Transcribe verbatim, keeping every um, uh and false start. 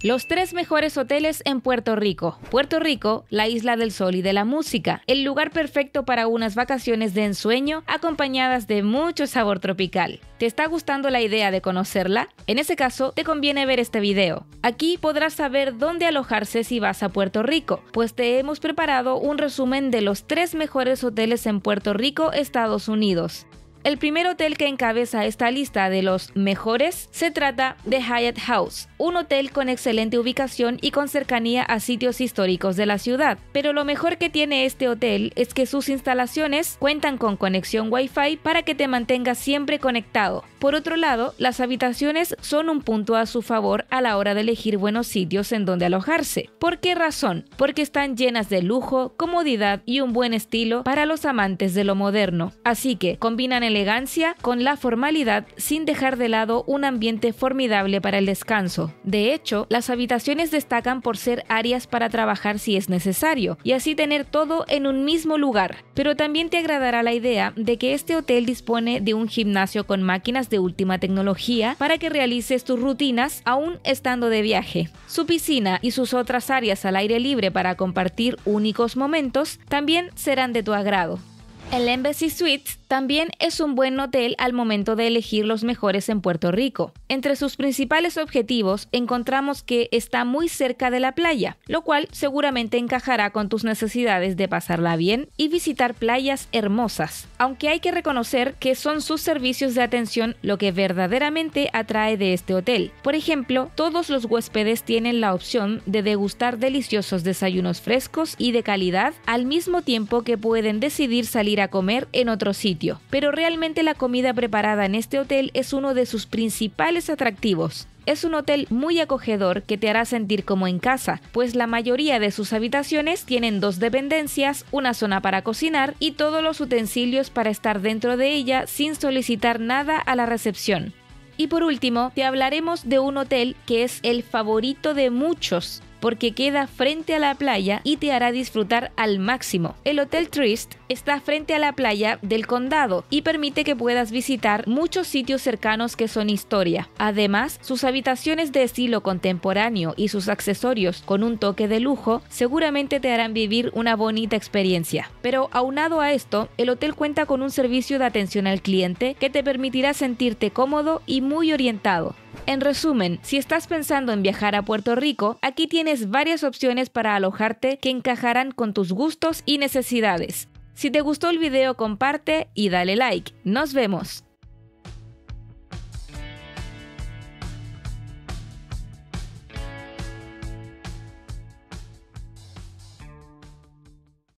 Los tres mejores hoteles en Puerto Rico. Puerto Rico, la isla del sol y de la música, el lugar perfecto para unas vacaciones de ensueño acompañadas de mucho sabor tropical. ¿Te está gustando la idea de conocerla? En ese caso, te conviene ver este video. Aquí podrás saber dónde alojarse si vas a Puerto Rico, pues te hemos preparado un resumen de los tres mejores hoteles en Puerto Rico, Estados Unidos. El primer hotel que encabeza esta lista de los mejores se trata de Hyatt House, un hotel con excelente ubicación y con cercanía a sitios históricos de la ciudad. Pero lo mejor que tiene este hotel es que sus instalaciones cuentan con conexión Wi-Fi para que te mantengas siempre conectado. Por otro lado, las habitaciones son un punto a su favor a la hora de elegir buenos sitios en donde alojarse. ¿Por qué razón? Porque están llenas de lujo, comodidad y un buen estilo para los amantes de lo moderno. Así que combinan el elegancia con la formalidad sin dejar de lado un ambiente formidable para el descanso. De hecho, las habitaciones destacan por ser áreas para trabajar si es necesario y así tener todo en un mismo lugar. Pero también te agradará la idea de que este hotel dispone de un gimnasio con máquinas de última tecnología para que realices tus rutinas aún estando de viaje. Su piscina y sus otras áreas al aire libre para compartir únicos momentos también serán de tu agrado. El Embassy Suites también es un buen hotel al momento de elegir los mejores en Puerto Rico. Entre sus principales objetivos encontramos que está muy cerca de la playa, lo cual seguramente encajará con tus necesidades de pasarla bien y visitar playas hermosas. Aunque hay que reconocer que son sus servicios de atención lo que verdaderamente atrae de este hotel. Por ejemplo, todos los huéspedes tienen la opción de degustar deliciosos desayunos frescos y de calidad al mismo tiempo que pueden decidir salir a comer en otro sitio. Pero realmente la comida preparada en este hotel es uno de sus principales atractivos. Es un hotel muy acogedor que te hará sentir como en casa, pues la mayoría de sus habitaciones tienen dos dependencias, una zona para cocinar y todos los utensilios para estar dentro de ella sin solicitar nada a la recepción. Y por último, te hablaremos de un hotel que es el favorito de muchos, porque queda frente a la playa y te hará disfrutar al máximo. El Hotel Trist está frente a la playa del condado y permite que puedas visitar muchos sitios cercanos que son historia. Además, sus habitaciones de estilo contemporáneo y sus accesorios con un toque de lujo seguramente te harán vivir una bonita experiencia. Pero aunado a esto, el hotel cuenta con un servicio de atención al cliente que te permitirá sentirte cómodo y muy orientado. En resumen, si estás pensando en viajar a Puerto Rico, aquí tienes varias opciones para alojarte que encajarán con tus gustos y necesidades. Si te gustó el video, comparte y dale like. ¡Nos vemos!